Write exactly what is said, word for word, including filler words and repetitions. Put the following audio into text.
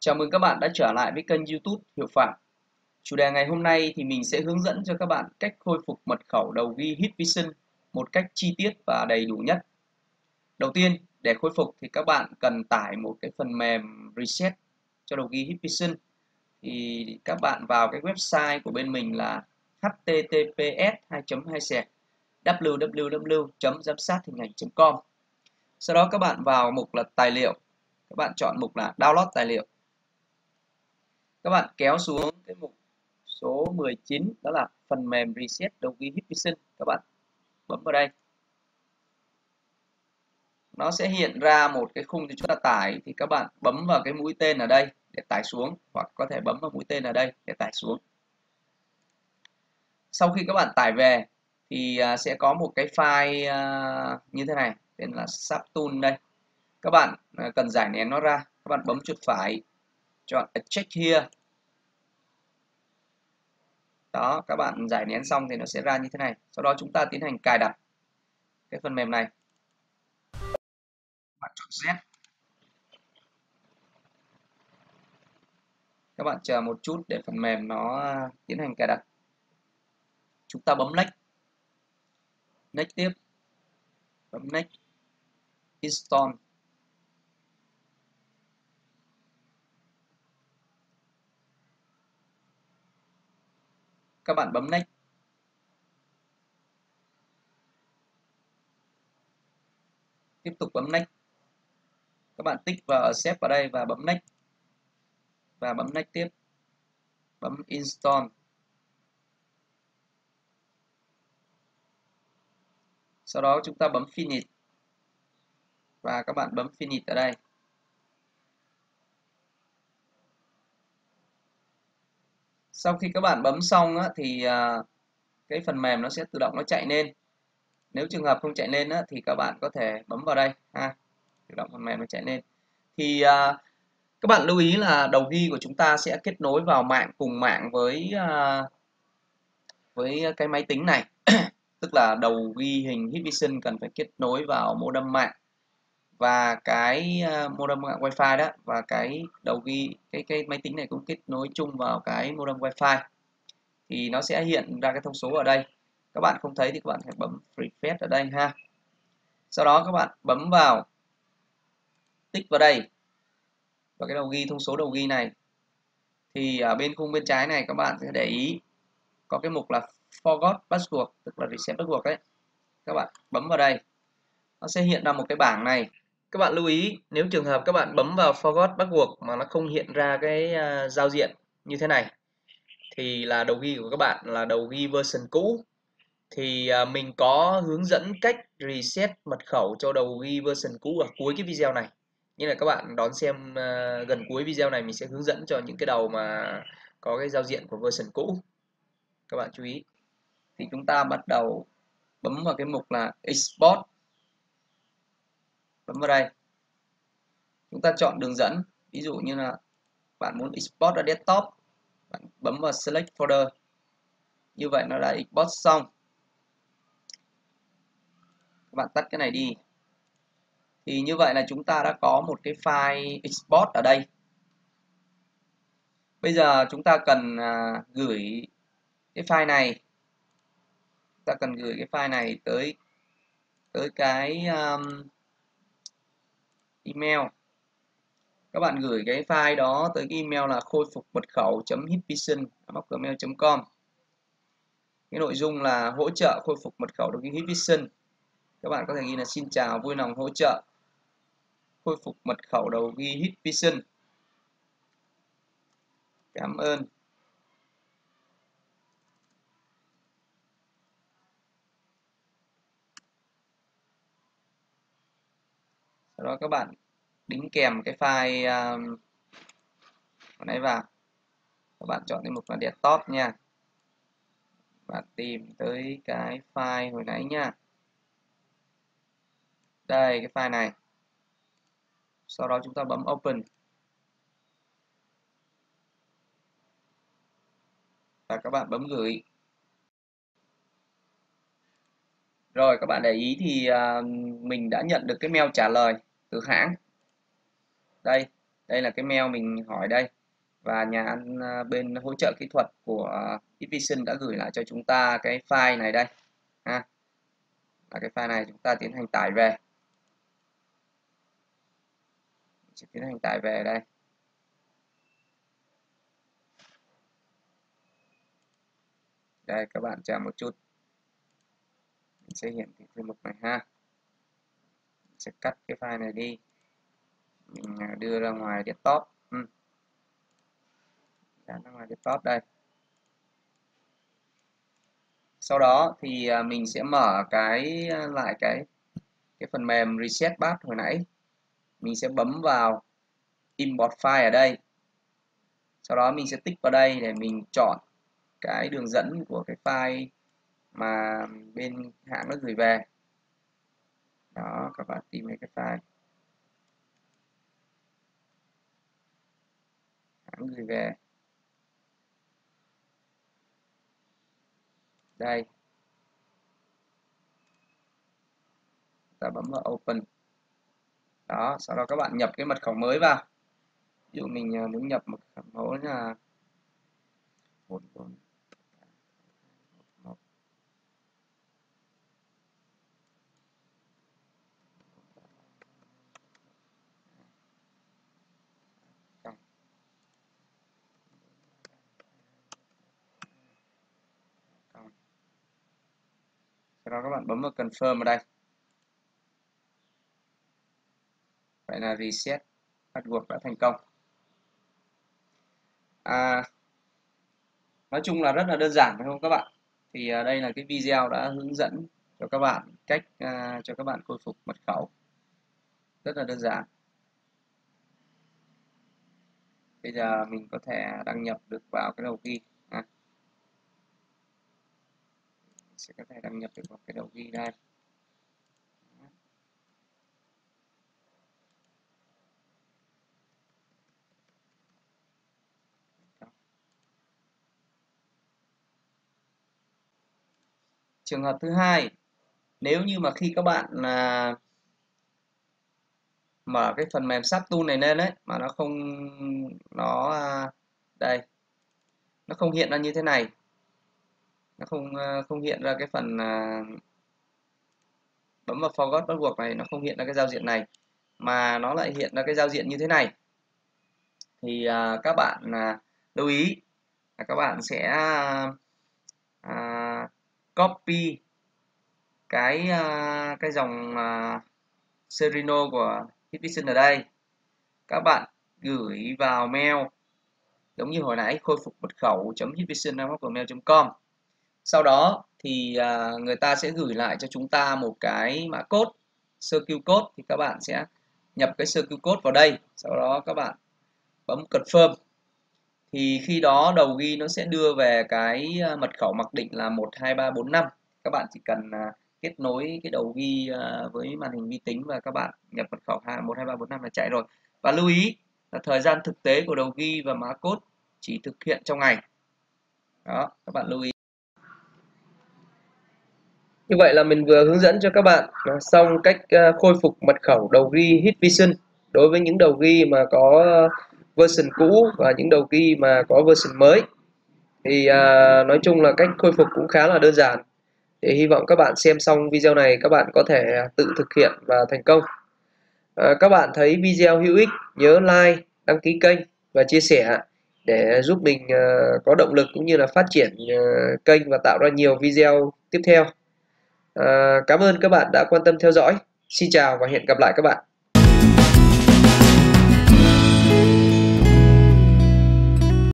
Chào mừng các bạn đã trở lại với kênh YouTube Hiệu Phạm. Chủ đề ngày hôm nay thì mình sẽ hướng dẫn cho các bạn cách khôi phục mật khẩu đầu ghi Hikvision một cách chi tiết và đầy đủ nhất. Đầu tiên, để khôi phục thì các bạn cần tải một cái phần mềm reset cho đầu ghi Hikvision. Thì các bạn vào cái website của bên mình là h t t p s hai chấm hai sạc w w w chấm giám sát hình ảnh chấm com. Sau đó các bạn vào mục là tài liệu. Các bạn chọn mục là download tài liệu. Các bạn kéo xuống cái mục số mười chín, đó là phần mềm reset đầu ghi Hikvision. Các bạn bấm vào đây, nó sẽ hiện ra một cái khung cho chúng ta tải. Thì các bạn bấm vào cái mũi tên ở đây để tải xuống, hoặc có thể bấm vào mũi tên ở đây để tải xuống. Sau khi các bạn tải về thì sẽ có một cái file như thế này, tên là subtool. Đây các bạn cần giải nén nó ra. Các bạn bấm chuột phải, chọn Extract Here. Đó, các bạn giải nén xong thì nó sẽ ra như thế này. Sau đó chúng ta tiến hành cài đặt cái phần mềm này. Bạn chọn Z. Các bạn chờ một chút để phần mềm nó tiến hành cài đặt. Chúng ta bấm Next. Next tiếp. Bấm Next. Install. Các bạn bấm Next. Tiếp tục bấm Next. Các bạn tích vào Accept vào đây và bấm Next. Và bấm Next tiếp. Bấm Install. Sau đó chúng ta bấm Finish. Và các bạn bấm Finish ở đây. Sau khi các bạn bấm xong á, thì cái phần mềm nó sẽ tự động nó chạy lên. Nếu trường hợp không chạy lên á, thì các bạn có thể bấm vào đây ha, tự động phần mềm nó chạy lên. Thì à, các bạn lưu ý là đầu ghi của chúng ta sẽ kết nối vào mạng cùng mạng với à, với cái máy tính này. Tức là đầu ghi hình Hikvision cần phải kết nối vào modem mạng và cái uh, modem mạng wifi đó, và cái đầu ghi cái cái máy tính này cũng kết nối chung vào cái modem wifi. Thì nó sẽ hiện ra cái thông số ở đây. Các bạn không thấy thì các bạn phải bấm refresh ở đây ha. Sau đó các bạn bấm vào, tích vào đây, và cái đầu ghi thông số đầu ghi này. Thì ở bên khung bên trái này các bạn sẽ để ý có cái mục là forgot password, tức là reset password đấy. Các bạn bấm vào đây, nó sẽ hiện ra một cái bảng này. Các bạn lưu ý, nếu trường hợp các bạn bấm vào forgot password mà nó không hiện ra cái uh, giao diện như thế này thì là đầu ghi của các bạn là đầu ghi version cũ. Thì uh, mình có hướng dẫn cách reset mật khẩu cho đầu ghi version cũ ở cuối cái video này. Như là các bạn đón xem uh, gần cuối video này mình sẽ hướng dẫn cho những cái đầu mà có cái giao diện của version cũ. Các bạn chú ý. Thì chúng ta bắt đầu bấm vào cái mục là Export. Bấm vào đây. Chúng ta chọn đường dẫn. Ví dụ như là bạn muốn export ra desktop, bạn bấm vào Select Folder. Như vậy nó đã export xong. Các bạn tắt cái này đi. Thì như vậy là chúng ta đã có một cái file export ở đây. Bây giờ chúng ta cần à, gửi cái file này. Chúng ta cần gửi cái file này tới tới cái um, email. Các bạn gửi cái file đó tới cái email là khôi phục mật khẩu chấm hikvision a còng gmail chấm com. Cái nội dung là hỗ trợ khôi phục mật khẩu đầu ghi Hikvision. Các bạn có thể ghi là xin chào, vui lòng hỗ trợ khôi phục mật khẩu đầu ghi Hikvision. Cảm ơn. Sau đó các bạn đính kèm cái file um, này vào. Các bạn chọn cái mục là desktop nha. Bạn tìm tới cái file hồi nãy nha. Đây, cái file này. Sau đó chúng ta bấm open. Và các bạn bấm gửi. Rồi các bạn để ý thì uh, mình đã nhận được cái mail trả lời từ hãng. Đây, Đây là cái mail mình hỏi đây, và nhà ăn à, bên hỗ trợ kỹ thuật của Hikvision đã gửi lại cho chúng ta cái file này đây ha. Là cái file này chúng ta tiến hành tải về. Sẽ tiến hành tải về đây. Đây các bạn chờ một chút. Mình sẽ hiển thị thêm mục này ha. Mình sẽ cắt cái file này đi. Mình đưa ra ngoài desktop. Ừ. Ra ngoài desktop đây. Sau đó thì mình sẽ mở cái lại cái cái phần mềm reset path hồi nãy. Mình sẽ bấm vào import file ở đây. Sau đó mình sẽ tích vào đây để mình chọn cái đường dẫn của cái file mà bên hãng nó gửi về. Đó, các bạn tìm thấy cái file hãng gửi về. Đây. Ta bấm vào open. Đó, sau đó các bạn nhập cái mật khẩu mới vào. Ví dụ mình muốn nhập mật khẩu mới là một bốn một. Sau đó các bạn bấm vào confirm ở đây. Vậy là reset password đã thành công. À, nói chung là rất là đơn giản phải không các bạn? Thì à, đây là cái video đã hướng dẫn cho các bạn cách à, cho các bạn khôi phục mật khẩu. Rất là đơn giản. Bây giờ mình có thể đăng nhập được vào cái đầu ghi. À, mình sẽ có thể đăng nhập được vào cái đầu ghi đây. Trường hợp thứ hai, nếu như mà khi các bạn à, mở cái phần mềm sáp tool này lên đấy mà nó không nó à, đây nó không hiện ra như thế này, nó không à, không hiện ra cái phần à, bấm vào forgot bắt buộc này, nó không hiện ra cái giao diện này mà nó lại hiện ra cái giao diện như thế này, thì à, các bạn à, lưu ý là các bạn sẽ à, copy cái à, cái dòng à, Serino của Hikvision ở đây, các bạn gửi vào mail giống như hồi nãy, khôi phục mật khẩu hikvision a còng gmail chấm com. Sau đó thì à, người ta sẽ gửi lại cho chúng ta một cái mã code, secure code, thì các bạn sẽ nhập cái secure code vào đây, sau đó các bạn bấm confirm, thì khi đó đầu ghi nó sẽ đưa về cái mật khẩu mặc định là một hai ba bốn năm. Các bạn chỉ cần à, kết nối cái đầu ghi à, với màn hình vi tính và các bạn nhập mật khẩu một hai ba bốn năm là chạy rồi. Và lưu ý là thời gian thực tế của đầu ghi và mã code chỉ thực hiện trong ngày. Đó, các bạn lưu ý. Như vậy là mình vừa hướng dẫn cho các bạn xong cách khôi phục mật khẩu đầu ghi Hikvision đối với những đầu ghi mà có version cũ và những đầu ghi mà có version mới. Thì à, nói chung là cách khôi phục cũng khá là đơn giản. Thì hy vọng các bạn xem xong video này các bạn có thể tự thực hiện và thành công. À, các bạn thấy video hữu ích nhớ like, đăng ký kênh và chia sẻ để giúp mình uh, có động lực cũng như là phát triển uh, kênh và tạo ra nhiều video tiếp theo. À, cảm ơn các bạn đã quan tâm theo dõi. Xin chào và hẹn gặp lại các bạn.